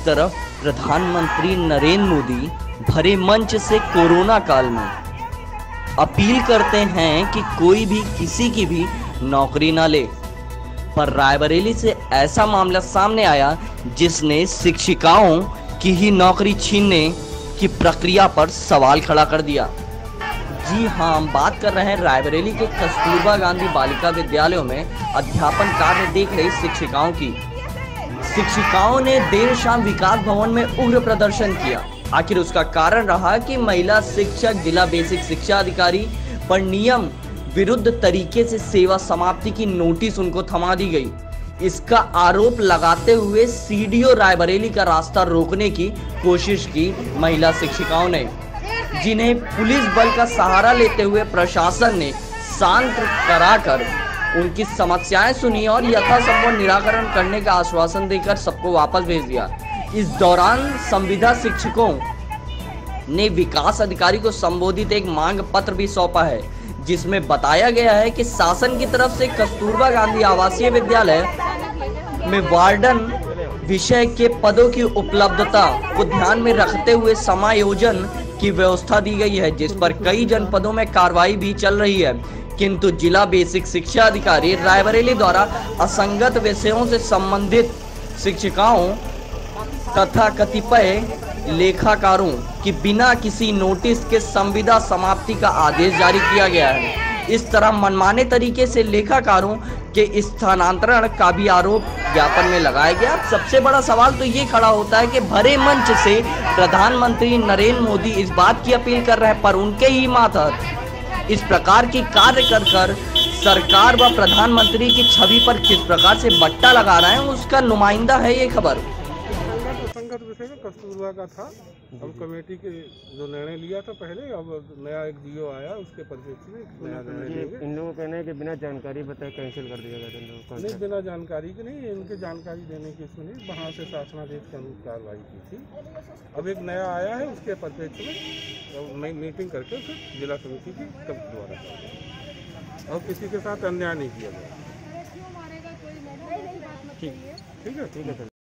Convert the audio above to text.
तरफ प्रधानमंत्री नरेंद्र मोदी भरे मंच से कोरोना काल में अपील करते हैं कि कोई भी किसी की भी नौकरी ना ले, पर रायबरेली से ऐसा मामला सामने आया जिसने शिक्षिकाओं की ही नौकरी छीनने की प्रक्रिया पर सवाल खड़ा कर दिया। जी हाँ, हम बात कर रहे हैं रायबरेली के कस्तूरबा गांधी बालिका विद्यालयों में अध्यापन कार्य देख रही शिक्षिकाओं की। शिक्षिकाओं ने देर शाम विकास भवन में उग्र प्रदर्शन किया। आखिर उसका कारण रहा कि महिला शिक्षक जिला बेसिक शिक्षा अधिकारी पर नियम विरुद्ध तरीके से सेवा समाप्ति की नोटिस उनको थमा दी गई। इसका आरोप लगाते हुए सीडीओ रायबरेली का रास्ता रोकने की कोशिश की महिला शिक्षिकाओं ने, जिन्हें पुलिस बल का सहारा लेते हुए प्रशासन ने शांत कराकर उनकी समस्याएं सुनी और यथासंभव निराकरण करने का आश्वासन देकर सबको वापस भेज दिया। इस दौरान संविदा शिक्षकों ने विकास अधिकारी को संबोधित एक मांग पत्र भी सौंपा है, जिसमें बताया गया है कि शासन की तरफ से कस्तूरबा गांधी आवासीय विद्यालय में वार्डन विषय के पदों की उपलब्धता को ध्यान में रखते हुए समायोजन की व्यवस्था दी गई है, जिस पर कई जनपदों में कार्रवाई भी चल रही है। किंतु जिला बेसिक शिक्षा अधिकारी रायबरेली द्वारा असंगत विषयों से संबंधित शिक्षिकाओं तथा कतिपय लेखाकारों की बिना किसी नोटिस के संविदा समाप्ति का आदेश जारी किया गया है। इस तरह मनमाने तरीके से लेखाकारों के स्थानांतरण का भी आरोप ज्ञापन में लगाया गया। सबसे बड़ा सवाल तो ये खड़ा होता है कि भरे मंच से प्रधानमंत्री नरेंद्र मोदी इस बात की अपील कर रहे हैं, पर उनके ही मातहत इस प्रकार की कार्य कर सरकार व प्रधानमंत्री की छवि पर किस प्रकार से बट्टा लगा रहे हैं, उसका नुमाइंदा है ये खबर। संगत विषय में कस्तूरबा का था। अब कमेटी के जो निर्णय लिया था पहले, अब नया एक डीओ आया, उसके परिप्रेक्ष्य में नया निर्णय लेंगे। इन लोगों को कहना है कि बिना जानकारी बताए कैंसिल कर दिया गया था। नहीं, बिना जानकारी की नहीं, इनके जानकारी देने की सुनी, वहाँ से शासनादेश के अनुरूप कार्रवाई की थी। अब एक नया आया है, उसके परिप्रेक्ष्य में नई मीटिंग करके फिर जिला समिति की तब द्वारा और किसी के साथ अन्याय नहीं किया गया। ठीक है सर।